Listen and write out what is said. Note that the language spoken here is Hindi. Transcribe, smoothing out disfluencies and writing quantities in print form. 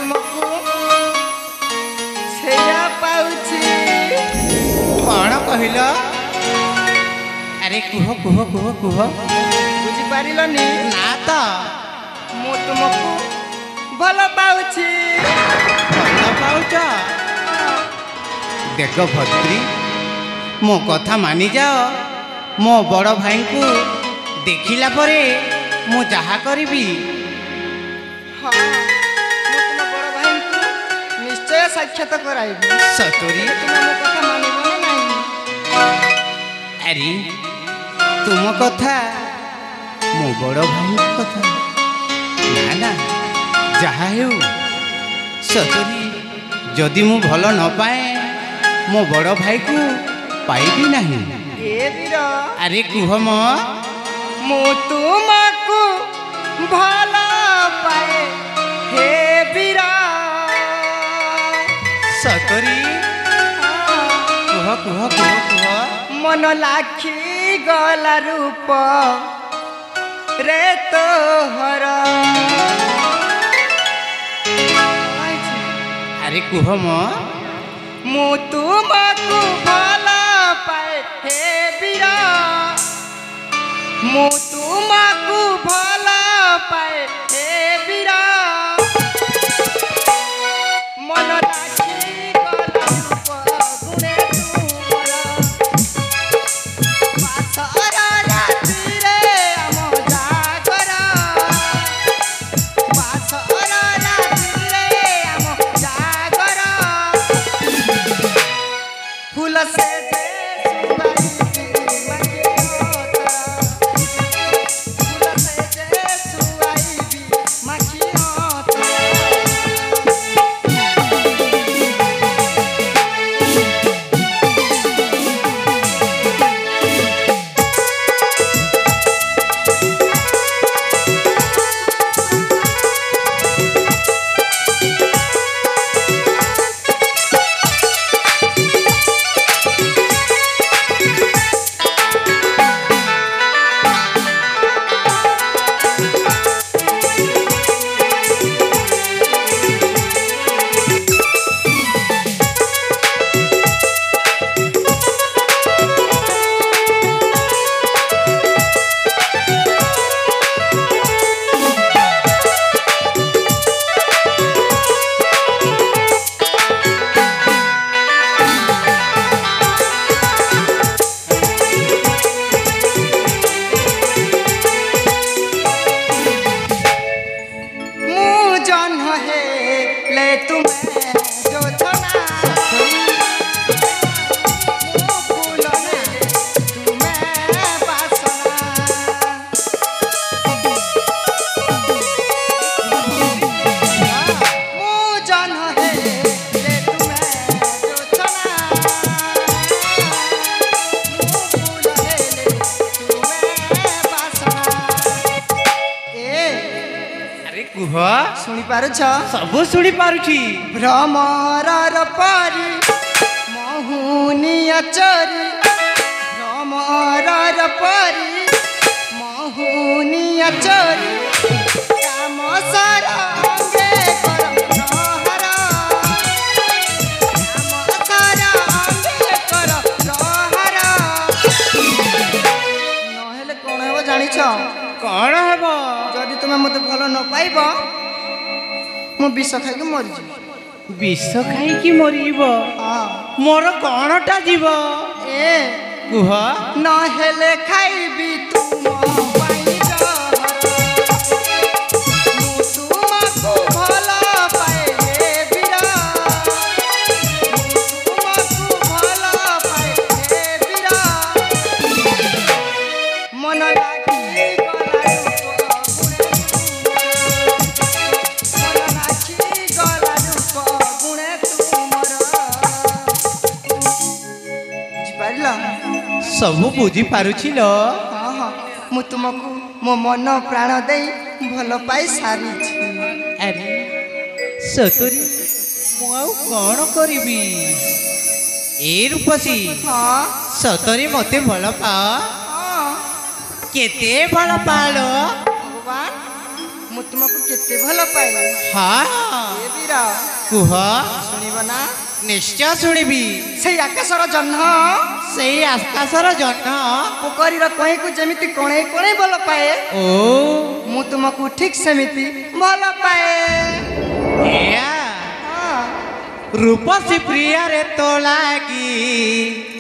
तुमको छेया पाउची कौन कहल अरे कुह कुह कुह कुह बुझी पारिलनी ना तो मु तुमको भल पाउची भल पाउच देख भद्री मो कथा मानि जाओ मो बड़ भाई को देखिला परे मु जहा करिबी हाँ मु तुम बड़ भाई को निश्चय साक्षात कराइबी सतोरी तुम मो कथा मानिबो ना नहीं अरे तुम कथा मो बड़ भाई कथा ना ना जहा हेउ सतोरी जदि मु भल न पाए मो बड़ भाई को पाइबी नहीं ए वीर अरे कुह मो मु तुमको भल पाए हे वीर सतोरी कुह कुह कुह कुह मन लाखी गला रूप रे तोहर अरे कुह मो मु तुमको भल पाए हे वीर मु तुमको भल पाए हे वीर मन लाखी गला रूप गुणे तुमर बासर रातिरे आम जागर बासर रातिरे आम जागर फूल से शुणी पारुछ सब शुणी पारुछि भ्रमर परी महुनिया चरी भ्रमर परी महुनिया चरी काम सरंगे कर प्रहर काम सरंगे कर प्रहर नहेले कोन हेबो जानिछ कौन हेबो जदि तुम मत भल न पाइब मु विष खाई मरी विष खाई मरीब मोर कौनटा जीव ए कुह न हेले खाइबी तुम पाई तुमको भल पाए हे वीर तुमको भल पाए हे वीर मन लागी गला सब बुझी पारुछि लो हाँ हाँ मु तुमको मो मन प्राण दे भल पाई सारी अरे सतोरी मु आउ कौन करिबी ए रूपसी हाँ सतोरी मते भल पा हाँ केते भल पालो भगवान मु तुमको केते भल पाए हाँ हे वीर କୁହ ଶୁଣିବ ନା ନିଶ୍ଚୟ ଶୁଣିବି। ସେଇ ଆକାଶର ଜହ୍ନ ସେଇ ଆକାଶର ଜହ୍ନ ପୋଖରୀର କଇଁକୁ ଯେମିତି କଣେଇ କଣେଇ ଭଲ ପାଏ ଓ ମୁଁ ତୁମକୁ ଠିକ୍ ସେମିତି ଭଲ ପାଏ। ଏୟା ହଁ ରୂପସୀ ପ୍ରିୟାରେ ତୋ ଲାଗି